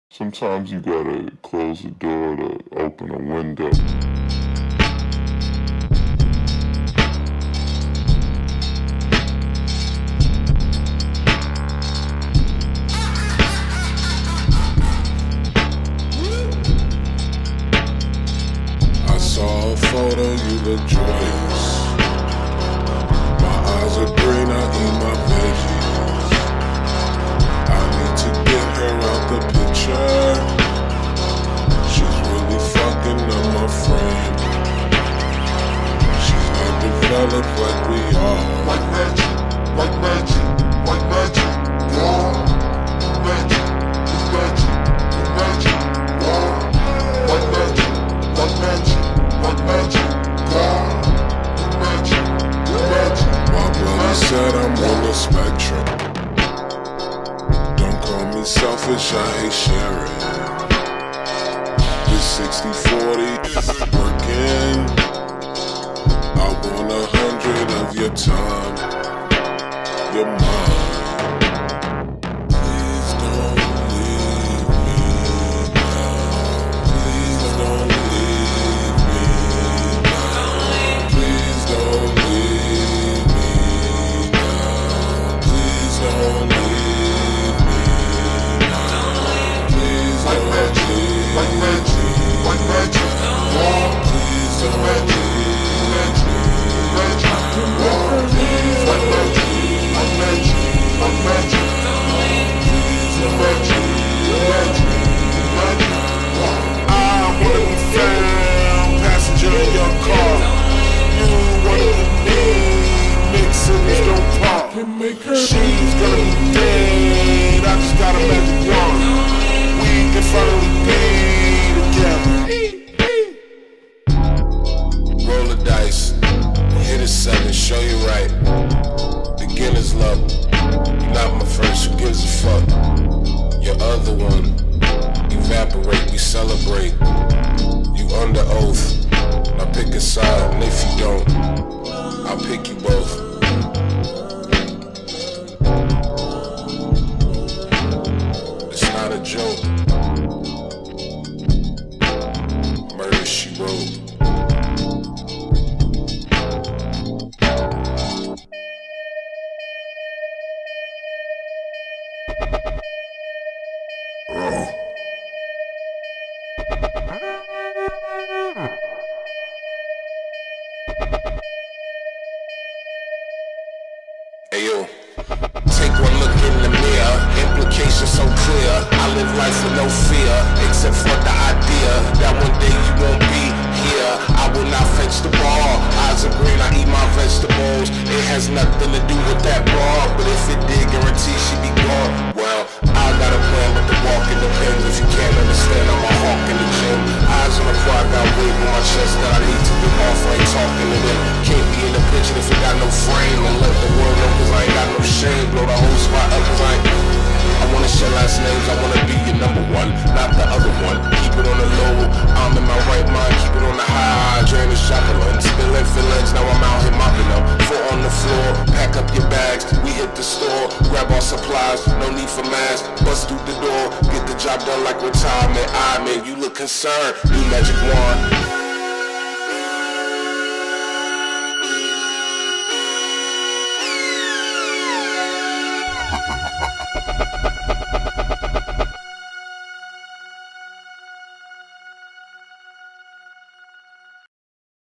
Sometimes you gotta close the door to open a window. I saw a photo, you look joyous. My eyes are green, I eat my veggies. I need to get her out the picture. She's really fucking up my frame. She's not developed like we are. Like magic, like magic, like magic, yeah. Magic, magic, magic, yeah. Like magic, like magic, like magic, yeah. Magic, magic. My brother said I'm on the spectrum. Don't call me selfish, I hate sharing. This 60-40 isn't working. I want 100 of your time, your mind. Please don't leave me now. Please don't leave me now. Please don't leave me now. Please don't leave me now. Please Like don't magic, leave like magic, like magic, yeah. Please don't leave me. Like magic, like magic, like magic, magic, magic, magic. I wanna be found, passenger in your car. You wanna be me, mix cities don't pop. She's gonna be dead, I just got a magic wand. We can finally be together. Roll the dice, hit a 7, show you right. Beginner's luck, you're not my first, who gives a fuck? Your other one, evaporate, we celebrate. You under oath, now pick a side, and if you don't, I'll pick you both. It's not a joke. Murder, she wrote. Ayo, take one look in the mirror, implications so clear. I live life with no fear, except for the idea that one day you won't be here. I will not fetch the ball, eyes are green, I eat my vegetables. It has nothing to do with that bar, but if it did, guarantee she be gone. Well, I got a plan, but the walk in the pins. If you can't understand, I'm a hawk in the gym. Eyes on the quad, got weight on my chest that I need to get off. I ain't talking to them. Can't be in the picture if it got no frame. And let the world know, cause I ain't got no shame. Blow the whole spot up, cause I wanna share last names. I wanna be your number one, not the other one. Keep it on the low, I'm in my right mind. Keep it on the high, drain the chocolate. Spilling feelings, now I'm out here mopping up. Foot on the floor, pack up your bags. We hit the store, grab our supplies. No need for masks, bust through the door. Get the job done like retirement. I mean, you look concerned, new magic wand.